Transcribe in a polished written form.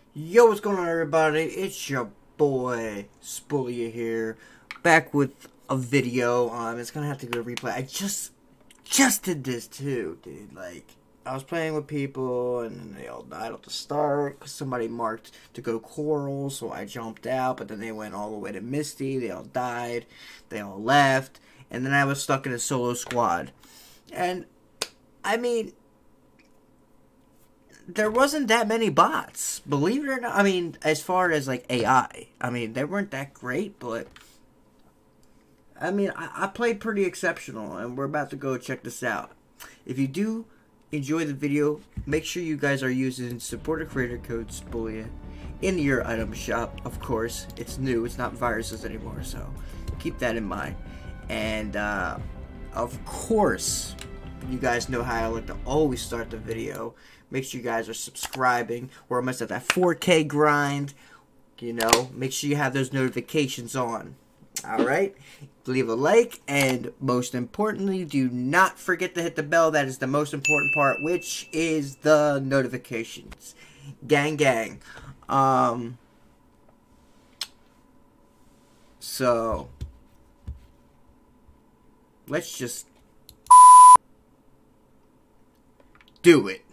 Yo, what's going on, everybody? It's your boy Spolia here, back with a video. It's gonna have to go replay. I just did this too, dude. Like, I was playing with people, and they all died at the start because somebody marked to go coral, so I jumped out. But then they went all the way to Misty. They all died. They all left, and then I was stuck in a solo squad. And I mean, there wasn't that many bots, believe it or not. I mean, as far as like AI, I mean, they weren't that great, but I mean, I played pretty exceptional, and we're about to go check this out. If you do enjoy the video, make sure you guys are using supporter creator code SPOLIA in your item shop. Of course, it's new, it's not viruses anymore, so keep that in mind. And of course, you guys know how I like to always start the video. Make sure you guys are subscribing. We're almost at that 4K grind. You know, make sure you have those notifications on. Alright? Leave a like, and most importantly, do not forget to hit the bell. That is the most important part, which is the notifications. Gang, gang. So, let's just do it.